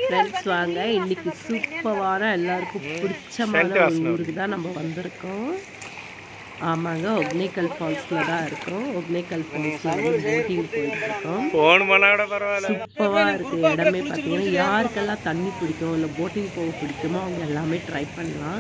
Friends வாங்க, இன்னைக்கு சூப்பரான எல்லாருக்கும் பிடிச்சமான ஒரு ஊருக்கு தான் நம்ம வந்திருக்கோம். ஆமாங்க, ஒகேனக்கல் ஃபால்ஸில் தான் இருக்கோம். ஒகேனக்கல் ஃபால்ஸில் வந்து போட்டிங் போயிட்டுருக்கோம். சூப்பராக இருக்குது இடமே. பார்த்தீங்கன்னா யாருக்கெல்லாம் தண்ணி பிடிக்கும் இல்லை போட்டிங் போக பிடிக்குமோ அவங்க எல்லாமே ட்ரை பண்ணலாம்.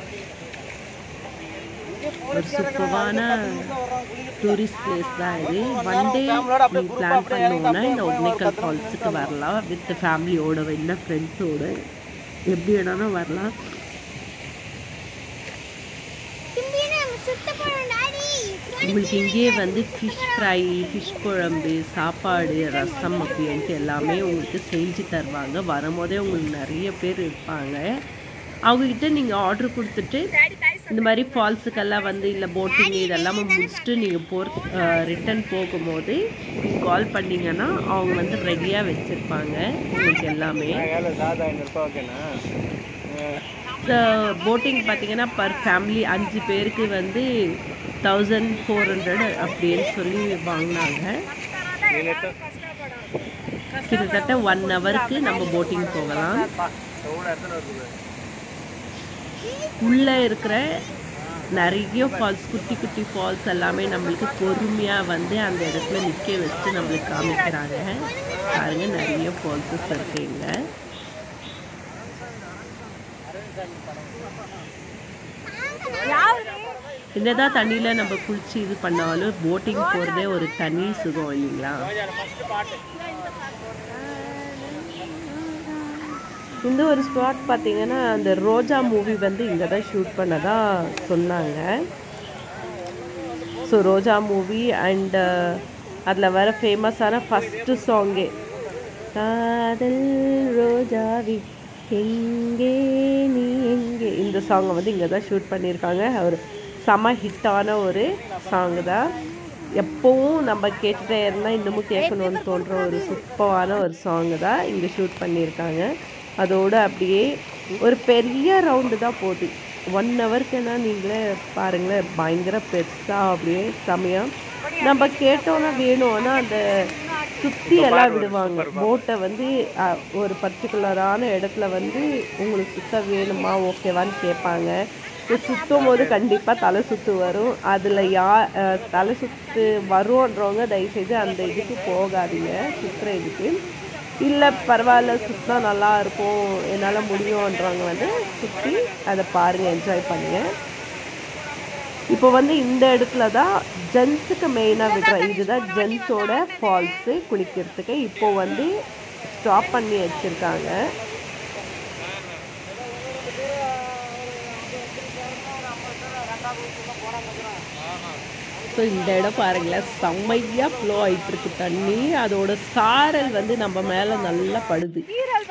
ஒரு சூப்பரான டூரிஸ்ட் பிளேஸ் தான் இது. ஒன் டே நீ பிளான் பண்ணோன்னா இந்த ஒகேனக்கல் ஃபால்ஸுக்கு வரலாம். வித் ஃபேமிலியோட இல்லை ஃப்ரெண்ட்ஸோட எப்படி வேணாலும் வரலாம். உங்களுக்கு இங்கேயே வந்து ஃபிஷ் ஃப்ரை, ஃபிஷ் குழம்பு, சாப்பாடு, ரசம் அப்படின்ட்டு எல்லாமே உங்களுக்கு செஞ்சு தருவாங்க. வரும்போதே உங்களுக்கு நிறைய பேர் இருப்பாங்க. அவங்கக்கிட்ட நீங்கள் ஆர்டர் கொடுத்துட்டு இந்த மாதிரி ஃபால்ஸுக்கெல்லாம் வந்து இல்லை போட்டிங் இதெல்லாமே முடிச்சுட்டு நீங்கள் ரிட்டன் போகும்போது நீங்கள் கால் பண்ணிங்கன்னா அவங்க வந்து ரெடியாக வச்சுருப்பாங்க உங்களுக்கு எல்லாமே. ஸோ போட்டிங் பார்த்தீங்கன்னா பர் ஃபேமிலி 5 பேருக்கு வந்து 1400 அப்படின்னு சொல்லி வாங்கினாங்க. கிட்டத்தட்ட 1 ஹவருக்கு நம்ம போட்டிங் போகலாம். உள்ளே இருக்கிற நிறைய ஃபால்ஸ், குட்டி குட்டி ஃபால்ஸ் எல்லாமே நம்மளுக்கு பொறுமையாக வந்து அந்த இடத்துல நிற்க வச்சு நம்மளுக்கு காமிக்கிறாங்க. பாருங்க, நிறைய ஃபால்ஸஸ் இருக்குங்க. என்னதான் தண்ணியில் நம்ம குளிச்சு இது பண்ணாலும் போட்டிங் போகிறதே ஒரு தனி சுகம் இல்லைங்களா? இந்த ஒரு ஸ்பாட் பார்த்தீங்கன்னா அந்த ரோஜா மூவி வந்து இங்கே தான் ஷூட் பண்ணதாக சொன்னாங்க. ஸோ ரோஜா மூவி அண்ட் அதில் வர ஃபேமஸான ஃபஸ்ட்டு சாங்கே காதல் ரோஜாவி எங்கே நீ எங்கே, இந்த சாங்கை வந்து இங்கே தான் ஷூட் பண்ணியிருக்காங்க. ஒரு செம ஹிட்டான ஒரு சாங்கு தான். எப்போவும் நம்ம கேட்டுகிட்டே இருந்தால் இன்னமும் கேட்கணும்னு தோன்ற ஒரு சூப்பரான ஒரு சாங்கு தான் இங்கே ஷூட் பண்ணியிருக்காங்க. அதோடு அப்படியே ஒரு பெரிய ரவுண்டு தான் போகுது. 1 ஹவருக்குன்னா நீங்களே பாருங்களேன், பயங்கர பெருசாக அப்படியே செமையாக நம்ம கேட்டோன்னா வேணும்னா அந்த சுற்றி எல்லாம் விடுவாங்க. போட்டை வந்து ஒரு பர்டிகுலரான இடத்துல வந்து உங்களுக்கு சுத்த வேணுமா ஓகேவான்னு கேட்பாங்க. சுற்றும் போது கண்டிப்பாக தலை சுற்று வரும். அதில் தலை சுற்று வரும்ன்றவங்க தயவுசெய்து அந்த இதுக்கு போகாதீங்க, சுற்றுற இதுக்கு. இல்லை பரவாயில்ல சுற்றினா நல்லா இருக்கும் என்னால் முடியும்ன்றவங்க வந்து சுற்றி அதை பாருங்கள், என்ஜாய் பண்ணுங்கள். இப்போ வந்து இந்த இடத்துல தான் ஜென்ஸுக்கு மெயினாக விடுறேன். இதுதான் ஜென்ஸோட ஃபால்ஸு குளிக்கிறதுக்கு. இப்போ வந்து ஸ்டாப் பண்ணி வச்சுருக்காங்க. ஸோ இந்த இடம் பாருங்களேன், செம்மையாக ஃப்ளோ ஆகிட்டுருக்கு தண்ணி. அதோட சாரல் வந்து நம்ம மேலே நல்லா படுது.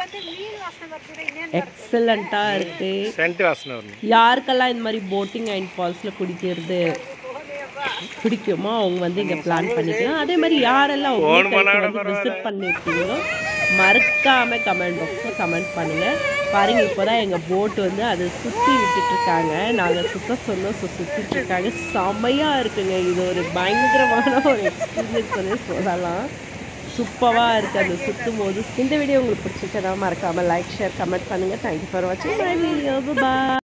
எக்ஸலண்ட்டாக இருக்குது. யாருக்கெல்லாம் இந்த மாதிரி போட்டிங் அண்ட் ஃபால்ஸில் குடிக்கிறது பிடிக்குமோ அவங்க வந்து இங்கே பிளான் பண்ணிக்கலாம். அதே மாதிரி யாரெல்லாம் வந்து விசிட் பண்ணியிருக்கீங்களோ மறக்காமல் கமெண்ட் பாக்ஸில் கமெண்ட் பண்ணுங்கள். பாருங்கள், இப்போ தான் எங்கள் போட்டு வந்து அதை சுற்றி விட்டுட்ருக்காங்க. நாங்கள் சுற்ற சொன்னோம், சுற்றிட்டுருக்காங்க. செம்மையாக இருக்குங்க. இது ஒரு பயங்கரமான ஒரு எக்ஸ்பீரியன்ஸ் வந்து சொல்லலாம். சூப்பராக இருக்குது அந்த சுற்றும் போது. இந்த வீடியோ உங்களுக்கு பிடிச்சிருக்கா மறக்காமல் லைக், ஷேர், கமெண்ட் பண்ணுங்கள். தேங்க்யூ ஃபார் வாட்சிங் மை வீடியோ. பாய்.